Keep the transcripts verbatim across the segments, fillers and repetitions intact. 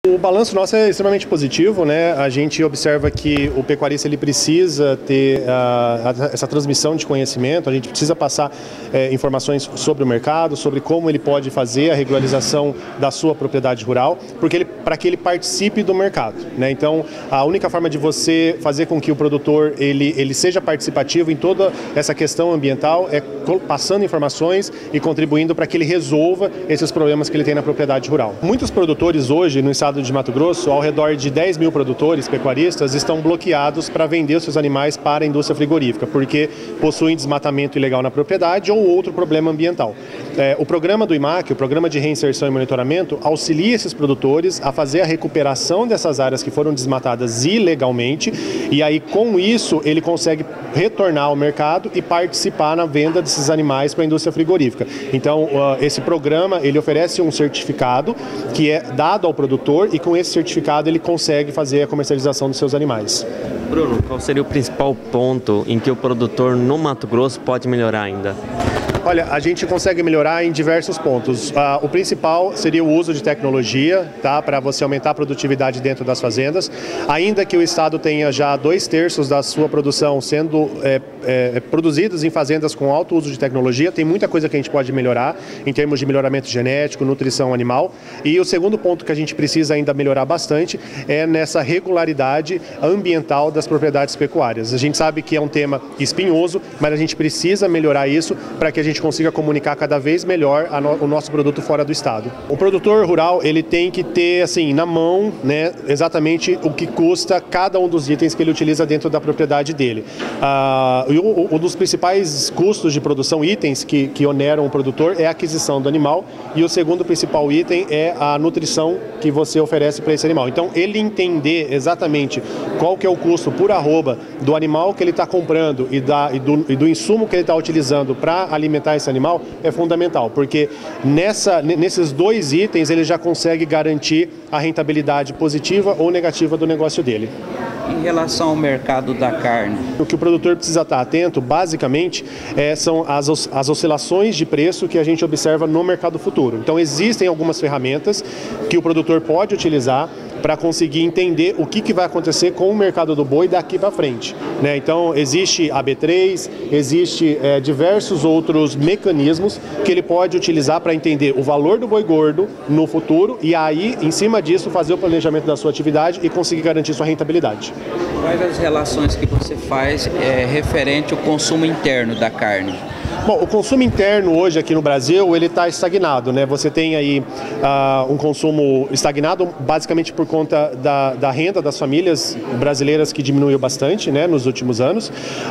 O balanço nosso é extremamente positivo, né? A gente observa que o pecuarista ele precisa ter uh, essa transmissão de conhecimento, a gente precisa passar uh, informações sobre o mercado, sobre como ele pode fazer a regularização da sua propriedade rural, porque ele, para que ele participe do mercado, né? Então, a única forma de você fazer com que o produtor ele, ele seja participativo em toda essa questão ambiental é passando informações e contribuindo para que ele resolva esses problemas que ele tem na propriedade rural. Muitos produtores hoje no estado de Mato Grosso, ao redor de dez mil produtores pecuaristas estão bloqueados para vender os seus animais para a indústria frigorífica, porque possuem desmatamento ilegal na propriedade ou outro problema ambiental. É, o programa do I M A C, o Programa de Reinserção e Monitoramento, auxilia esses produtores a fazer a recuperação dessas áreas que foram desmatadas ilegalmente e aí com isso ele consegue retornar ao mercado e participar na venda desses animais para a indústria frigorífica. Então, uh, esse programa ele oferece um certificado que é dado ao produtor e com esse certificado ele consegue fazer a comercialização dos seus animais. Bruno, qual seria o principal ponto em que o produtor no Mato Grosso pode melhorar ainda? Olha, a gente consegue melhorar em diversos pontos. Ah, o principal seria o uso de tecnologia, tá, para você aumentar a produtividade dentro das fazendas. Ainda que o Estado tenha já dois terços da sua produção sendo é, é, produzidos em fazendas com alto uso de tecnologia, tem muita coisa que a gente pode melhorar em termos de melhoramento genético, nutrição animal. E o segundo ponto que a gente precisa ainda melhorar bastante é nessa regularidade ambiental das propriedades pecuárias. A gente sabe que é um tema espinhoso, mas a gente precisa melhorar isso para que a gente consiga comunicar cada vez melhor a no, o nosso produto fora do estado. O produtor rural ele tem que ter assim na mão, né, exatamente o que custa cada um dos itens que ele utiliza dentro da propriedade dele. Ah, e um, um dos principais custos de produção, itens que, que oneram o produtor, é a aquisição do animal, e o segundo principal item é a nutrição que você oferece para esse animal. Então ele entender exatamente qual que é o custo por arroba do animal que ele está comprando e, da, e, do, e do insumo que ele está utilizando para alimentar esse animal é fundamental, porque nessa, nesses dois itens ele já consegue garantir a rentabilidade positiva ou negativa do negócio dele. Em relação ao mercado da carne? O que o produtor precisa estar atento, basicamente, é, são as, as oscilações de preço que a gente observa no mercado futuro. Então existem algumas ferramentas que o produtor pode utilizar para conseguir entender o que, que vai acontecer com o mercado do boi daqui para frente, né? Então existe a B três, existe é, diversos outros mecanismos que ele pode utilizar para entender o valor do boi gordo no futuro e aí, em cima disso, fazer o planejamento da sua atividade e conseguir garantir sua rentabilidade. Quais as relações que você faz é, referente ao consumo interno da carne? Bom, o consumo interno hoje aqui no Brasil, ele está estagnado, né? Você tem aí uh, um consumo estagnado basicamente por conta da, da renda das famílias brasileiras que diminuiu bastante, né, nos últimos anos.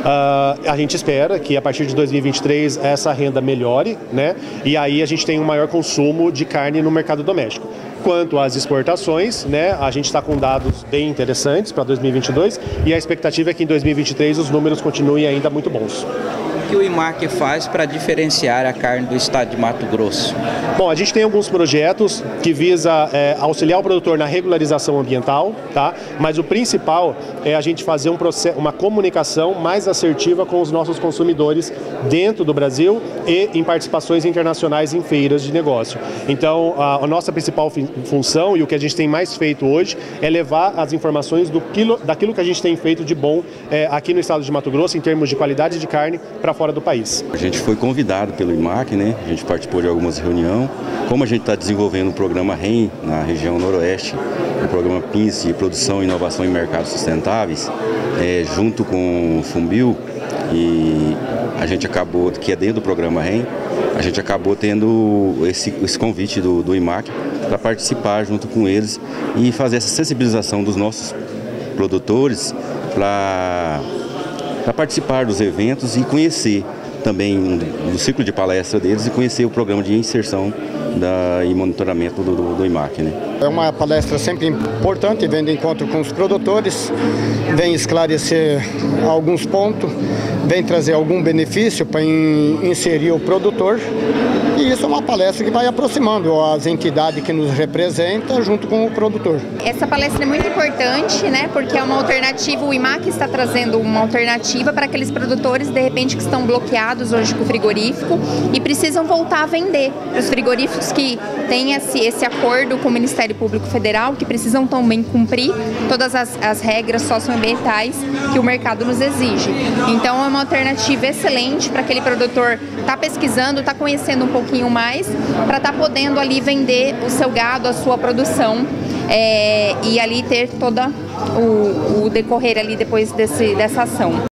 Uh, a gente espera que a partir de dois mil e vinte e três essa renda melhore, né? E aí a gente tem um maior consumo de carne no mercado doméstico. Quanto às exportações, né, a gente está com dados bem interessantes para dois mil e vinte e dois e a expectativa é que em dois mil e vinte e três os números continuem ainda muito bons. O que o I M A C faz para diferenciar a carne do estado de Mato Grosso? Bom, a gente tem alguns projetos que visa é, auxiliar o produtor na regularização ambiental, tá? Mas o principal é a gente fazer um processo, uma comunicação mais assertiva com os nossos consumidores dentro do Brasil e em participações internacionais em feiras de negócio. Então, a, a nossa principal função e o que a gente tem mais feito hoje é levar as informações do quilo, daquilo que a gente tem feito de bom é, aqui no estado de Mato Grosso em termos de qualidade de carne para fora do país. A gente foi convidado pelo I M A C, né? A gente participou de algumas reuniões. Como a gente está desenvolvendo o programa R E M na região noroeste, o programa P I N S de Produção, Inovação e Mercados Sustentáveis, é, junto com o Fumbil, e a gente acabou, que é dentro do programa R E M, a gente acabou tendo esse, esse convite do, do I M A C para participar junto com eles e fazer essa sensibilização dos nossos produtores para para participar dos eventos e conhecer também do ciclo de palestra deles e conhecer o programa de inserção da, e monitoramento do, do, do I M A C, né? É uma palestra sempre importante, vem de encontro com os produtores, vem esclarecer alguns pontos, vem trazer algum benefício para in, inserir o produtor. E isso é uma palestra que vai aproximando as entidades que nos representam junto com o produtor. Essa palestra é muito importante, né, porque é uma alternativa, o I M A C está trazendo uma alternativa para aqueles produtores, de repente, que estão bloqueados hoje com o frigorífico e precisam voltar a vender. Os frigoríficos produtos que têm esse, esse acordo com o Ministério Público Federal, que precisam também cumprir todas as, as regras socioambientais que o mercado nos exige. Então é uma alternativa excelente para aquele produtor estar tá pesquisando, estar tá conhecendo um pouquinho mais, para estar tá podendo ali vender o seu gado, a sua produção, é, e ali ter toda o, o decorrer ali depois desse, dessa ação.